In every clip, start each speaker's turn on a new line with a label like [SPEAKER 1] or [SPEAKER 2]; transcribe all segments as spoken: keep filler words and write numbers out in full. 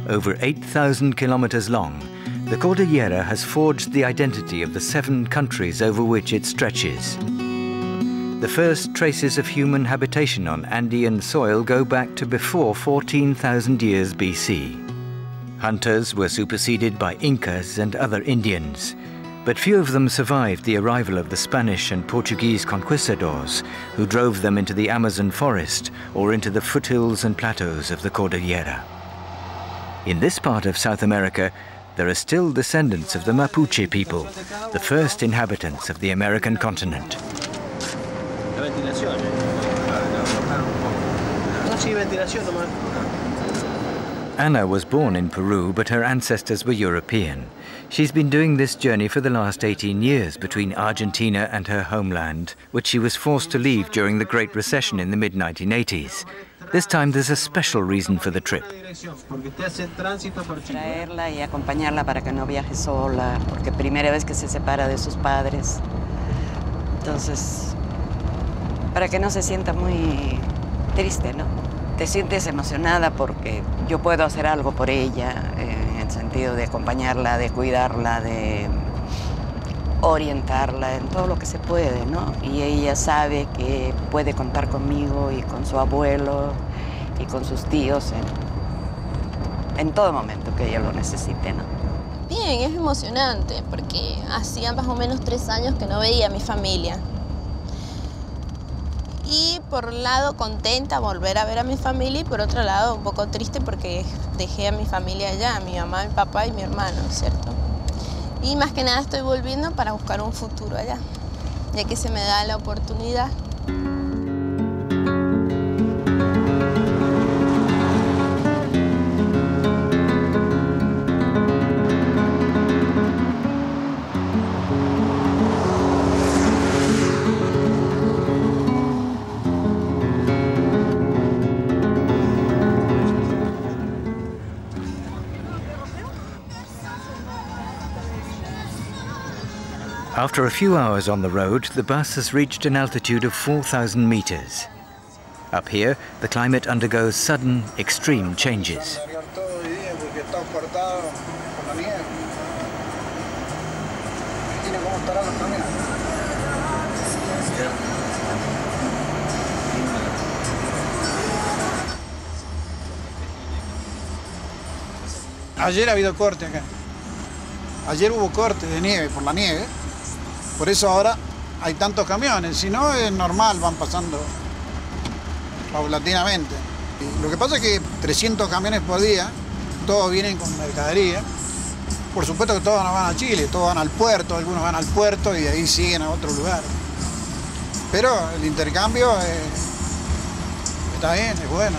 [SPEAKER 1] over eight thousand kilometers long, the Cordillera has forged the identity of the seven countries over which it stretches. The first traces of human habitation on Andean soil go back to before fourteen thousand years B C. Hunters were superseded by Incas and other Indians, but few of them survived the arrival of the Spanish and Portuguese conquistadors, who drove them into the Amazon forest or into the foothills and plateaus of the Cordillera. In this part of South America, there are still descendants of the Mapuche people, the first inhabitants of the American continent. Ana was born in Peru, but her ancestors were European. She's been doing this journey for the last eighteen years between Argentina and her homeland, which she was forced to leave during the Great Recession in the mid nineteen eighties. This time there's a special reason for the trip.
[SPEAKER 2] Traerla y acompañarla para que no viaje sola, porque primera vez que se separa de sus padres. Entonces, para que no se sienta muy triste, ¿no? Te sientes emocionada porque yo puedo hacer algo por ella, eh, en el sentido de acompañarla, de cuidarla, de orientarla en todo lo que se puede, ¿no? Y ella sabe que puede contar conmigo y con su abuelo y con sus tíos en, en todo momento que ella lo necesite, ¿no?
[SPEAKER 3] Bien, es emocionante porque hacía más o menos tres años que no veía a mi familia. Y por un lado contenta volver a ver a mi familia y por otro lado un poco triste porque dejé a mi familia allá, a mi mamá, mi papá y mi hermano, ¿cierto? Y más que nada estoy volviendo para buscar un futuro allá, ya que se me da la oportunidad.
[SPEAKER 1] After a few hours on the road, the bus has reached an altitude of four thousand meters. Up here, the climate undergoes sudden, extreme changes.
[SPEAKER 4] Ayer ha habido corte acá. Ayer hubo corte de nieve por la nieve. Por eso ahora hay tantos camiones, si no es normal, van pasando paulatinamente. Lo que pasa es que trescientos camiones por día, todos vienen con mercadería. Por supuesto que todos no van a Chile, todos van al puerto, algunos van al puerto y de ahí siguen a otro lugar. Pero el intercambio eh, está bien, es bueno.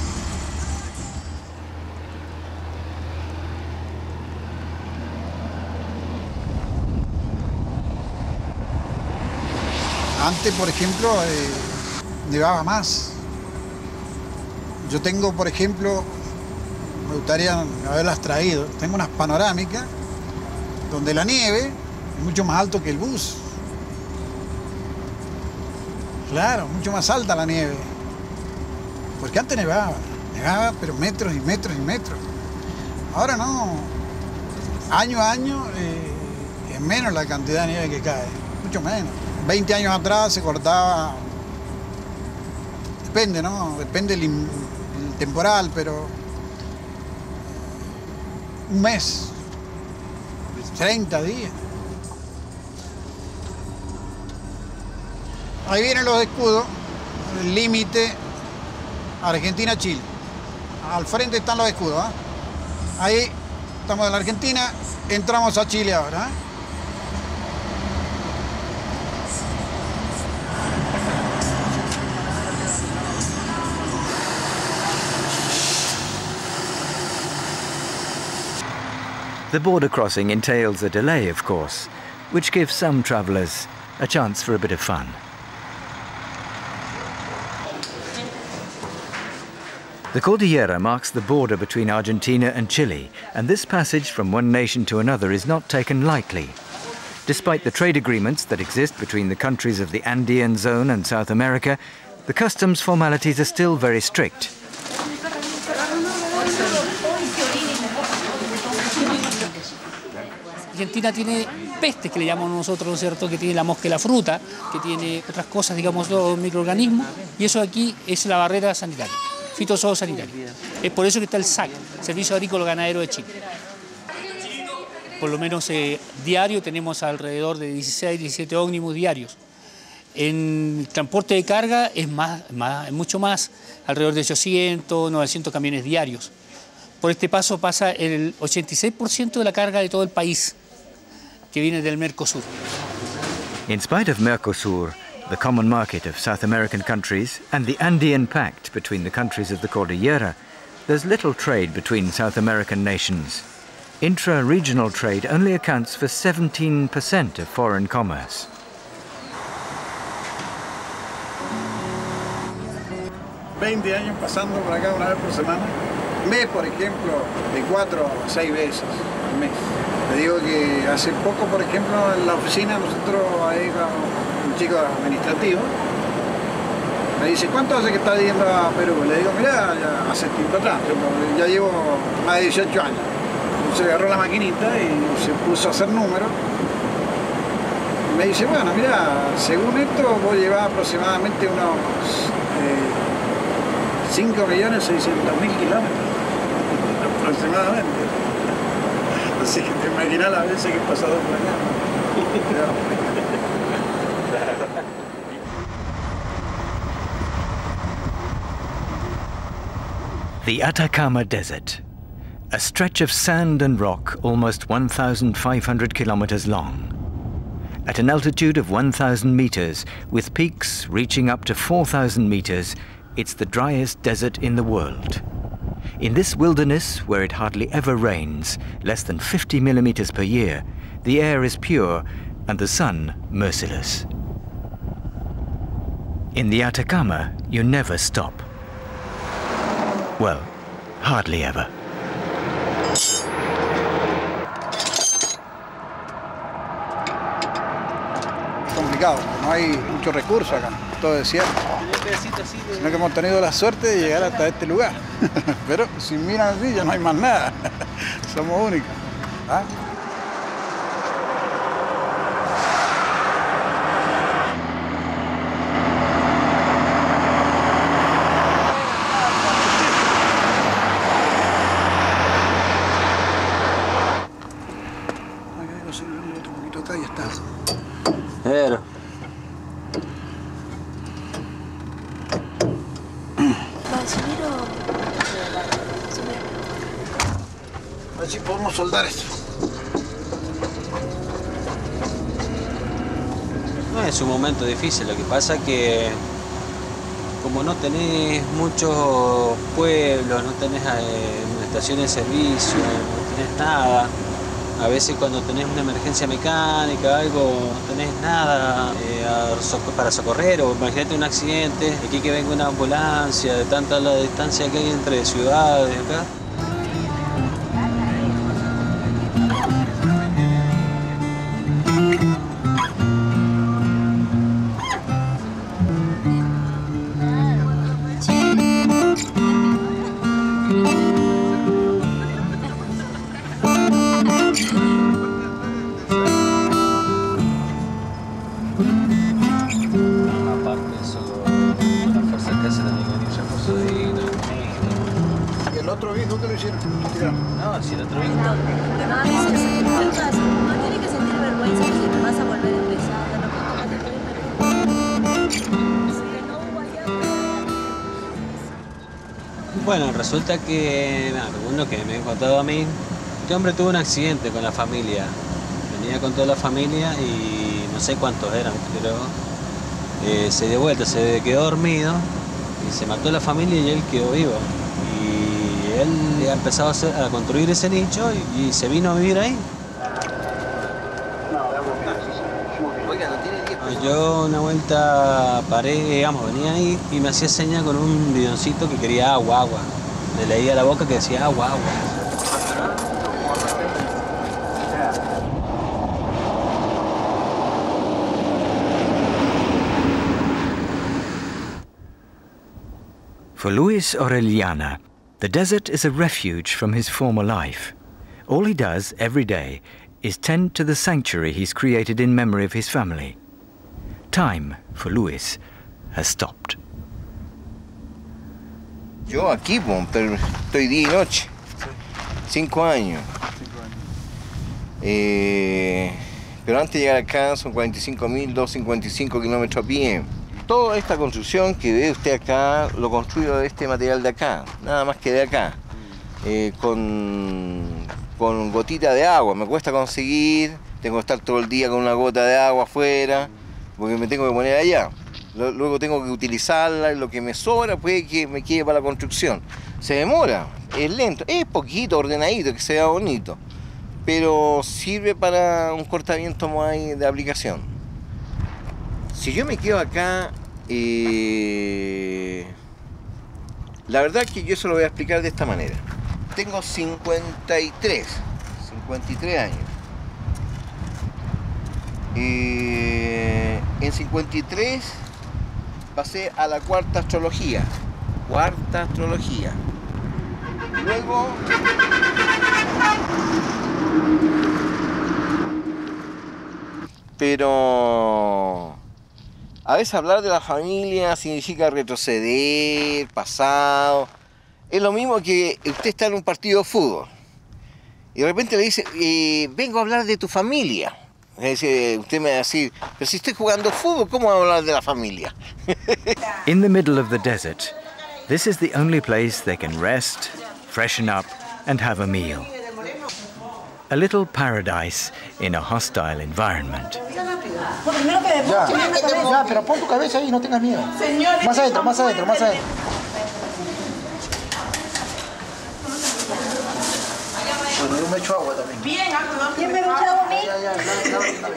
[SPEAKER 4] Antes, por ejemplo, eh, nevaba más. Yo tengo, por ejemplo, me gustaría haberlas traído, tengo unas panorámicas donde la nieve es mucho más alto que el bus. Claro, mucho más alta la nieve. Porque antes nevaba, nevaba, pero metros y metros y metros. Ahora no. Año a año eh, es menos la cantidad de nieve que cae, mucho menos. veinte años atrás se cortaba, depende, ¿no? Depende el, el temporal, pero un mes, treinta días. Ahí vienen los escudos, el límite Argentina-Chile. Al frente están los escudos, ¿eh? Ahí estamos en la Argentina, entramos a Chile ahora, ¿eh?
[SPEAKER 1] The border crossing entails a delay, of course, which gives some travellers a chance for a bit of fun. The Cordillera marks the border between Argentina and Chile, and this passage from one nation to another is not taken lightly. Despite the trade agreements that exist between the countries of the Andean zone and South America, the customs formalities are still very strict.
[SPEAKER 5] Argentina tiene pestes, que le llamamos nosotros, ¿no es cierto?, que tiene la mosca y la fruta, que tiene otras cosas, digamos, los microorganismos, y eso aquí es la barrera sanitaria, fitosanitaria. Es por eso que está el S A C, Servicio Agrícola Ganadero de Chile. Por lo menos eh, diario tenemos alrededor de dieciséis, diecisiete ómnibus diarios. En transporte de carga es más, más, mucho más, alrededor de ochocientos, novecientos camiones diarios. Por este paso pasa el ochenta y seis por ciento de la carga de todo el país, que viene del Mercosur.
[SPEAKER 1] In spite of Mercosur, the common market of South American countries, and the Andean Pact between the countries of the Cordillera, there's little trade between South American nations. Intra-regional trade only accounts for seventeen percent of foreign commerce.
[SPEAKER 4] veinte años pasando por acá una vez por semana. Mes, por ejemplo, de cuatro a seis veces al mes. Te digo que hace poco, por ejemplo, en la oficina nosotros ahí con un chico administrativo me dice, ¿cuánto hace que está yendo a Perú? Le digo, mirá, ya hace tiempo atrás, ya llevo más de dieciocho años. Se agarró la maquinita y se puso a hacer números. Y me dice, bueno, mirá, según esto vos llevás aproximadamente unos eh, cinco millones seiscientos mil kilómetros, aproximadamente. Así que te imaginas las veces que he pasado por acá.
[SPEAKER 1] The Atacama Desert, a stretch of sand and rock almost one thousand five hundred kilometers long. At an altitude of one thousand meters, with peaks reaching up to four thousand meters, it's the driest desert in the world. In this wilderness, where it hardly ever rains, less than fifty millimeters per year, the air is pure and the sun merciless. In the Atacama, you never stop. Well, hardly ever.
[SPEAKER 4] Complicado, no hay mucho recurso acá, todo desierto. Sino que hemos tenido la suerte de llegar hasta este lugar. Pero si miran así ya no hay más nada. Somos únicos. ¿Ah? Otro poquito acá y está.
[SPEAKER 6] Pero.
[SPEAKER 4] A ver si podemos soldar esto.
[SPEAKER 6] No es un momento difícil, lo que pasa que como no tenés muchos pueblos, no tenés eh, estaciones de servicio, no tenés nada, a veces cuando tenés una emergencia mecánica, algo, no tenés nada eh, para socorrer, o imagínate un accidente, aquí que venga una ambulancia, de tanta la distancia que hay entre ciudades acá.
[SPEAKER 4] otro viejo que lo hicieron.
[SPEAKER 6] No, si el otro viejo.
[SPEAKER 7] No, a veces no tiene que sentir vergüenza si te vas a volver a empezar.
[SPEAKER 6] Bueno, resulta que, nada, uno que me han contado a mí, este hombre tuvo un accidente con la familia. Venía con toda la familia y no sé cuántos eran, pero eh, se dio vuelta, se quedó dormido y se mató la familia y él quedó vivo. Y él ha empezado a, hacer, a construir ese nicho y, y se vino a vivir ahí. Yo una vuelta paré, digamos, venía ahí y me hacía señas con un bidoncito que quería agua, agua. Le leía la boca que decía agua, agua.
[SPEAKER 1] For Luis Orellana, the desert is a refuge from his former life. All he does every day is tend to the sanctuary he's created in memory of his family. Time, for Luis, has stopped.
[SPEAKER 8] Yo aquí, pero estoy día y noche. Cinco años. Eh, pero antes de llegar acá son cuarenta y cinco mil doscientos cincuenta y cinco kilómetros a pie. Toda esta construcción que ve usted acá lo construyo de este material de acá, nada más que de acá. Eh, con, con gotita de agua, me cuesta conseguir, tengo que estar todo el día con una gota de agua afuera, porque me tengo que poner allá. Luego tengo que utilizarla y lo que me sobra puede que me quede para la construcción. Se demora, es lento, es poquito, ordenadito, que se vea bonito, pero sirve para un cortamiento más de aplicación. Si yo me quedo acá, eh, la verdad que yo se lo voy a explicar de esta manera. Tengo cincuenta y tres años. Eh, en cincuenta y tres pasé a la cuarta astrología. Cuarta astrología. Luego... Pero... a veces hablar de la familia significa retroceder, pasado. Es lo mismo que usted está en un partido de fútbol y de repente le dice, eh, vengo a hablar de tu familia. Es decir, usted me va a decir, pero si estoy jugando fútbol, ¿cómo voy a hablar de la familia?
[SPEAKER 1] In the middle of the desert, this is the only place they can rest, freshen up and have a meal. A little paradise in a hostile environment.
[SPEAKER 9] Ya, ya, pero pon tu cabeza ahí, no tengas miedo. Más adentro, más adentro, más adentro. Bueno, yo me echo agua también. Bien, ¿quién me echa agua a mí? Ya, ya, dame, dame, dame.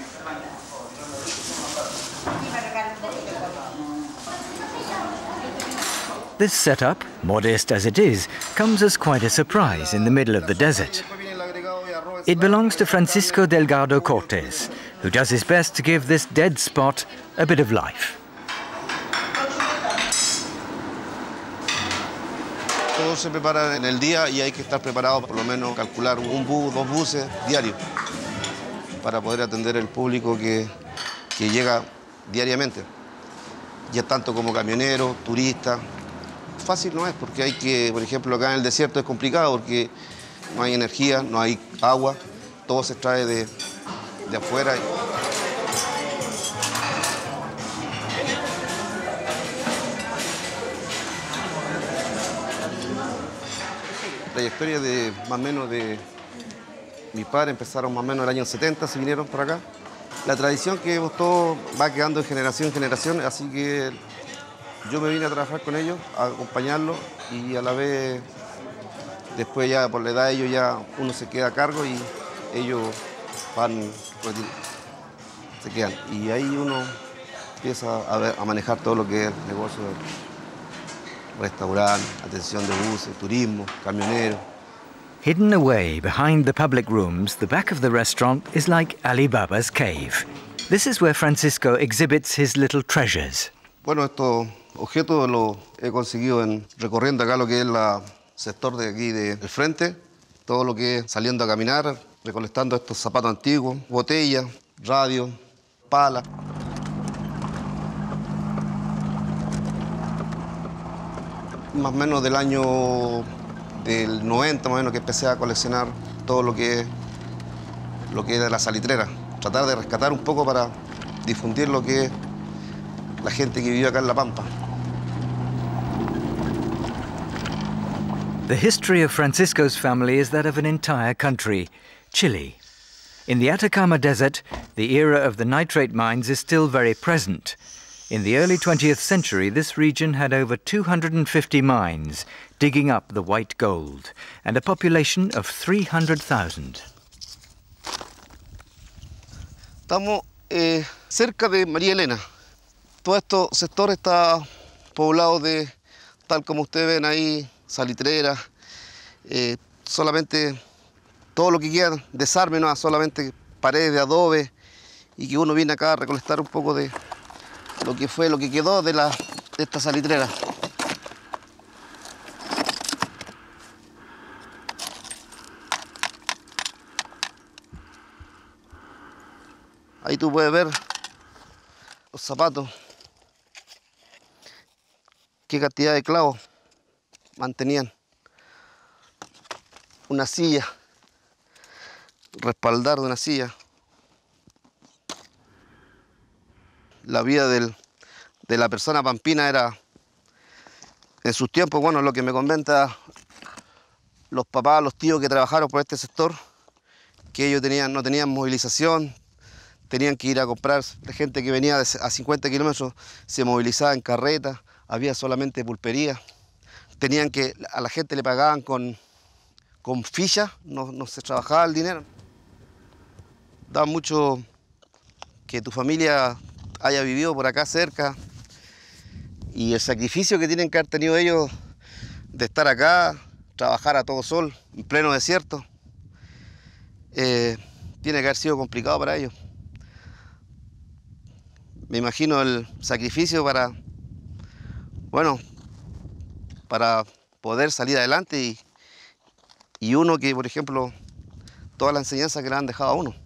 [SPEAKER 1] This setup, modest as it is, comes as quite a surprise in the middle of the desert. It belongs to Francisco Delgado Cortés, who does his best to give this dead spot a bit of life.
[SPEAKER 10] Todo se prepara en el día y hay que estar preparado, por lo menos calcular un bus, dos buses diarios para poder atender el público que, que llega diariamente, ya tanto como camioneros, turistas. Fácil no es, porque hay que, por ejemplo, acá en el desierto es complicado porque no hay energía, no hay agua, todo se extrae de, de afuera. La trayectoria de más o menos de mi padre empezaron más o menos el año setenta, se vinieron para acá. La tradición que hemos todos va quedando de generación en generación, así que yo me vine a trabajar con ellos, a acompañarlos y a la vez, después ya por la edad de ellos ya uno se queda a cargo y ellos van, se quedan. Y ahí uno empieza a, ver, a manejar todo lo que es el negocio, restaurante, atención de buses, turismo, camioneros.
[SPEAKER 1] Hidden away behind the public rooms, the back of the restaurant is like Ali Baba's cave. This is where Francisco exhibits his little treasures.
[SPEAKER 10] Bueno, estos objetos los he conseguido en, recorriendo acá lo que es el sector de aquí del frente, todo lo que es saliendo a caminar, recolectando estos zapatos antiguos, botellas, radios, palas. Más o menos del año del noventa, más o menos, que empecé a coleccionar todo lo que es, lo que es de la salitrera. Tratar de rescatar un poco para difundir lo que es la gente que vive acá en La Pampa.
[SPEAKER 1] The history of Francisco's family is that of an entire country, Chile. In the Atacama Desert, the era of the nitrate mines is still very present. In the early twentieth century, this region had over two hundred fifty mines digging up the white gold and a population of three hundred thousand.
[SPEAKER 10] Estamos eh, cerca de María Elena. Todo este sector está poblado de, tal como ustedes ven ahí, salitreras, eh, solamente todo lo que queda, desarme, no, solamente paredes de adobe y que uno viene acá a recolectar un poco de lo que fue, lo que quedó de, la, de esta salitrera. Ahí tú puedes ver los zapatos, qué cantidad de clavos mantenían. Una silla, respaldar de una silla. La vida del, de la persona pampina era, en sus tiempos, bueno, lo que me comenta los papás, los tíos que trabajaron por este sector, que ellos tenían, no tenían movilización, tenían que ir a comprar, la gente que venía a cincuenta kilómetros se movilizaba en carreta, había solamente pulpería, tenían que, a la gente le pagaban con, con fichas, no, no se trabajaba el dinero. Da mucho que tu familia haya vivido por acá cerca y el sacrificio que tienen que haber tenido ellos de estar acá, trabajar a todo sol, en pleno desierto, eh, tiene que haber sido complicado para ellos. Me imagino el sacrificio para, bueno, para poder salir adelante y, y uno que, por ejemplo, toda la enseñanza que le han dejado a uno.